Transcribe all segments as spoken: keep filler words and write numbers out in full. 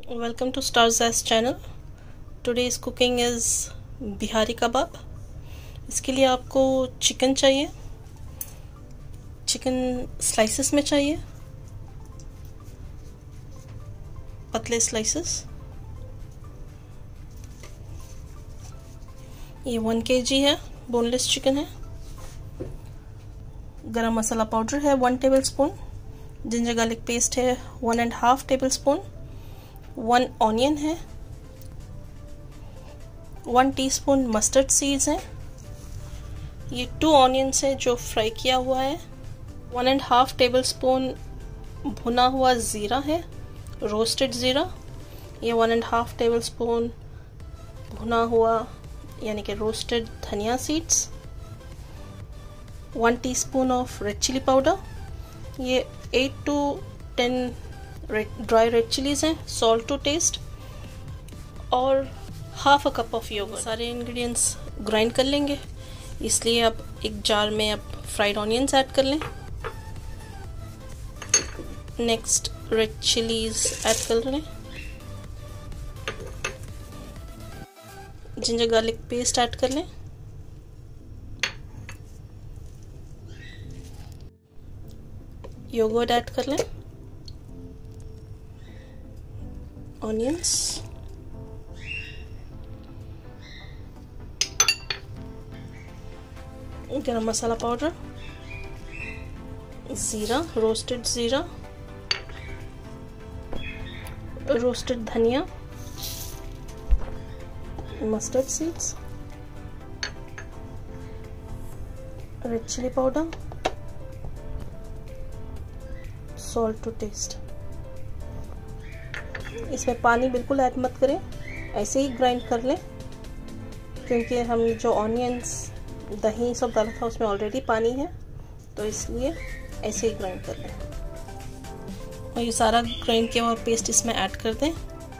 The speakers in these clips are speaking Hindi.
Welcome to Stars Zest channel. Today's cooking is Bihari कबाब. इसके लिए आपको चिकन चाहिए. चिकन स्लाइसेस में चाहिए, पतले स्लाइसेस. ये वन केजी है, बोनलेस चिकन है. गरम मसाला पाउडर है one tablespoon. Ginger garlic paste है one and half tablespoon. One onion है. वन टीस्पून मस्टर्ड सीड्स हैं. ये टू ऑनियंस है जो फ्राई किया हुआ है. One and half tablespoon भुना हुआ ज़ीरा है, रोस्टेड ज़ीरा. ये one and half tablespoon भुना हुआ यानी कि रोस्टेड धनिया seeds. One teaspoon of red chilli powder. ये eight to ten dry red chillies हैं. सॉल्ट टू टेस्ट और half a cup of yoghurt. सारे इंग्रेडिएंट्स ग्राइंड कर लेंगे, इसलिए अब एक जार में अब फ्राइड ऑनियंस ऐड कर लें. नेक्स्ट रेड चिलीज ऐड कर लें. जिंजर गार्लिक पेस्ट ऐड कर लें. योगर्ट ऐड कर लें. ऑनियंस, गरम मसाला पाउडर, ज़ीरा, रोस्टेड ज़ीरा, रोस्टेड धनिया, mustard seeds, red chilli powder, salt to taste. इसमें पानी बिल्कुल ऐड मत करें, ऐसे ही ग्राइंड कर लें, क्योंकि हम जो ऑनियंस दही सब डाला था उसमें ऑलरेडी पानी है, तो इसलिए ऐसे ही ग्राइंड कर लें. और ये सारा ग्राइंड किया हुआ पेस्ट इसमें ऐड कर दें.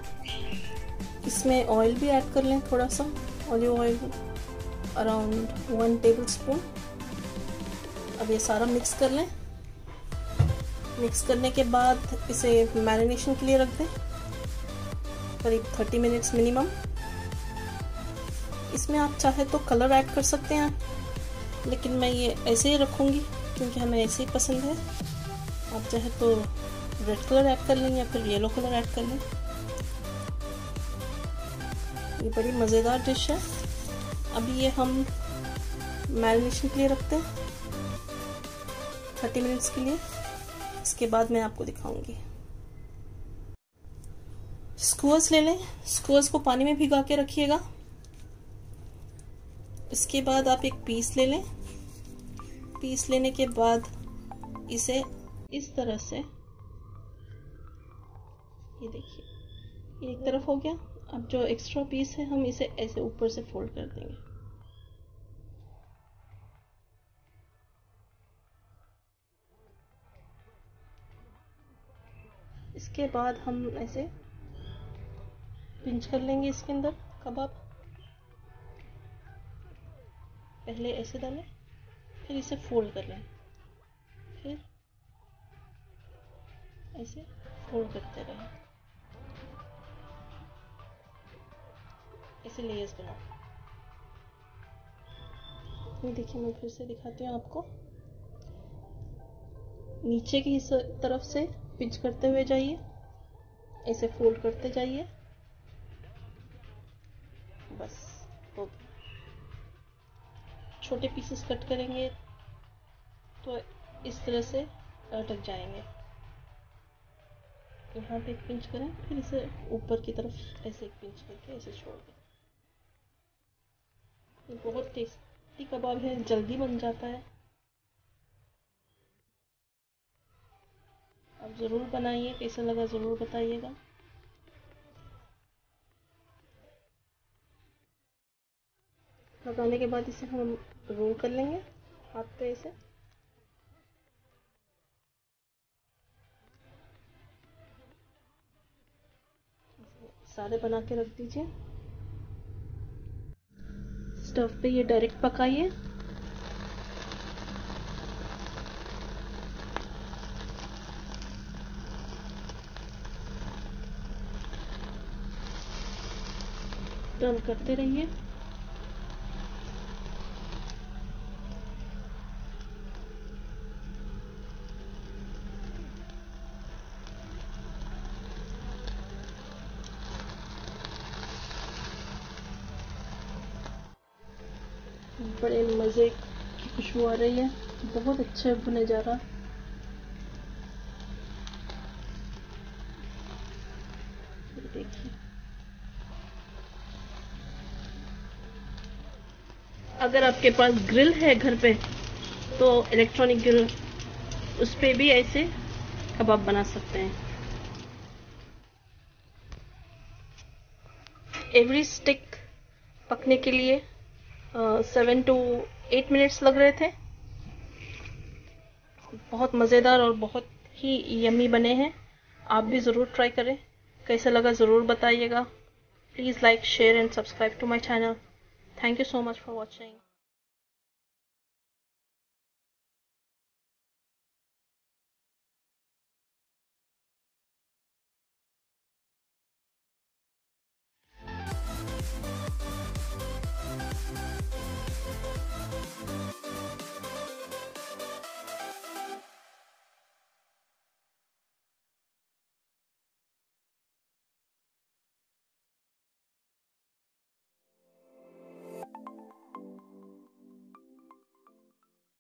इसमें ऑयल भी ऐड कर लें, थोड़ा सा olive oil around one tablespoon. अब ये सारा मिक्स कर लें. मिक्स करने के बाद इसे मैरिनेशन के लिए रख दें करीब थर्टी मिनट्स मिनिमम. इसमें आप चाहे तो कलर ऐड कर सकते हैं, लेकिन मैं ये ऐसे ही रखूँगी क्योंकि हमें ऐसे ही पसंद है. आप चाहे तो रेड कलर ऐड कर लें या फिर येलो कलर ऐड कर लें. ये बड़ी मज़ेदार डिश है. अभी ये हम मैरिनेशन के लिए रखते हैं थर्टी मिनट्स के लिए. इसके बाद मैं आपको दिखाऊंगी. स्क्वाश ले लें. स्क्वाश को पानी में भिगा के रखिएगा. इसके बाद आप एक पीस ले लें. पीस लेने के बाद इसे इस तरह से, ये देखिए, ये एक तरफ हो गया. अब जो एक्स्ट्रा पीस है हम इसे ऐसे ऊपर से फोल्ड कर देंगे. इसके बाद हम ऐसे पिंच कर लेंगे इसके अंदर कबाब. पहले ऐसे डालें, फिर इसे फोल्ड कर लें, फिर ऐसे फोल्ड करते रहें. ऐसे लेयर्स बनाओ. ये देखिए, मैं फिर से दिखाती हूँ आपको. नीचे की तरफ से पिंच करते हुए जाइए, ऐसे फोल्ड करते जाइए. बस हो गया. छोटे पीसेस कट करेंगे तो इस तरह से अटक जाएंगे. यहाँ पे एक पिंच करें, फिर इसे ऊपर की तरफ ऐसे एक पिंच करके ऐसे छोड़ दें. ये बहुत टेस्टी कबाब है, जल्दी बन जाता है. आप ज़रूर बनाइए. कैसा लगा ज़रूर बताइएगा. लगाने के बाद इसे हम रोल कर लेंगे हाथ पे. ऐसे सारे बना के रख दीजिए. स्टव पे ये डायरेक्ट पकाइए. टर्न करते रहिए। बड़े मज़े की खुशबू आ रही है, बहुत अच्छे भुने जा रहा। देखिए, अगर आपके पास ग्रिल है घर पे तो इलेक्ट्रॉनिक ग्रिल, उस पे भी ऐसे कबाब बना सकते हैं। एवरी स्टिक पकने के लिए सेवन टू एट मिनट्स लग रहे थे। बहुत मज़ेदार और बहुत ही यमी बने हैं। आप भी ज़रूर ट्राई करें। कैसा लगा ज़रूर बताइएगा। Please like, share and subscribe to my channel. Thank you so much for watching.